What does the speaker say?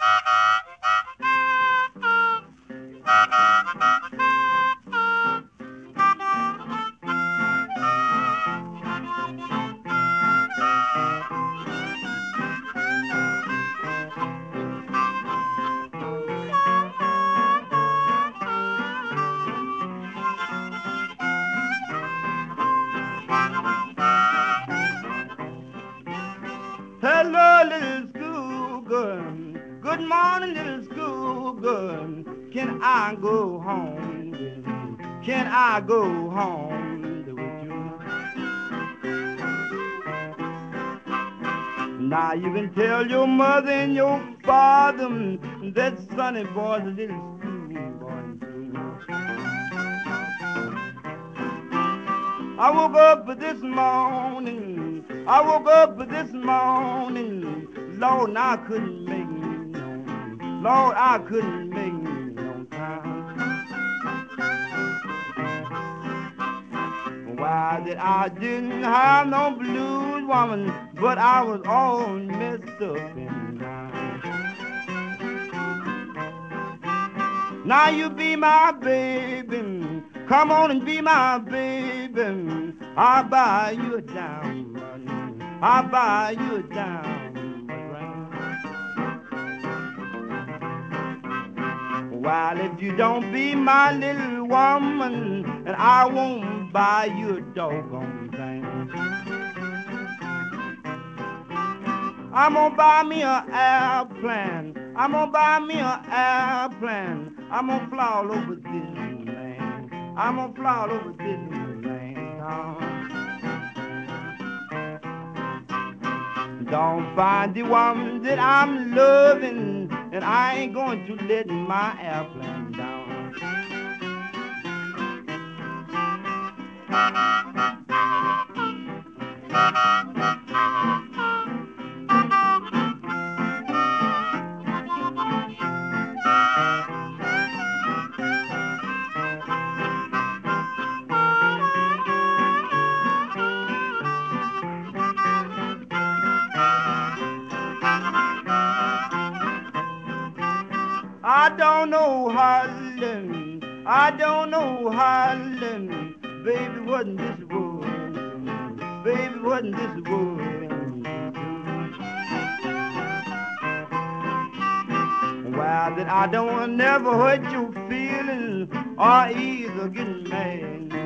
Hello, little schoolgirl. Good morning, little schoolgirl. Can I go home? Can I go home with you? Now you can tell your mother and your father that Sonny boy's a little schoolboy too. I woke up this morning. I woke up this morning. Lord, I couldn't make me no. Lord, I couldn't make me no time. Why that I didn't have no blues, woman, but I was all messed up in mind. Now you be my baby. Come on and be my baby. I'll buy you a diamond. I'll buy you a diamond ring. While if you don't be my little woman, and I won't buy you a doggone thing. I'm gonna buy me an airplane. I'm gonna buy me an airplane. I'm gonna fly all over Disneyland. I'm gonna fly all over Disneyland. Don't find the woman that I'm loving, and I ain't going to let my airplane down. I don't know Harlem, I don't know Harlem, baby, wasn't this world, baby, wasn't this world. Well, that I don't never hurt your feelings or either get mad.